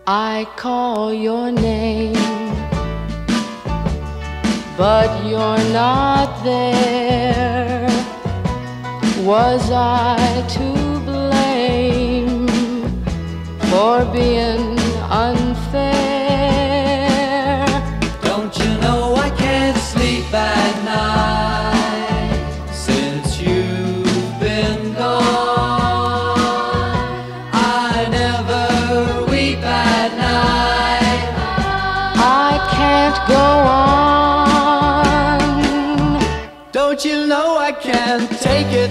I call your name, but you're not there. Was I to blame for being unfair? Don't you know I can't sleep at night since you've been gone? I never weep at night. I can't go on. Don't you know I can't take it?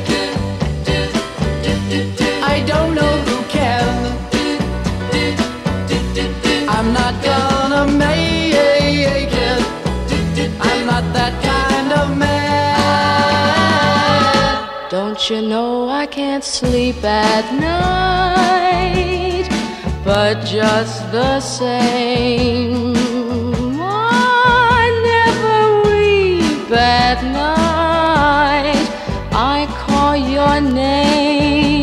I don't know who can. I'm not gonna make it. I'm not that kind of man. Don't you know I can't sleep at night, but just the same, I never weep at night. I call your name.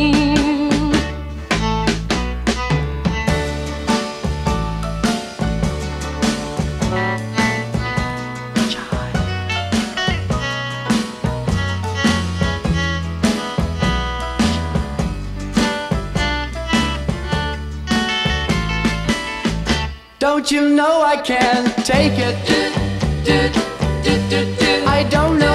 Don't you know I can't take it? I don't know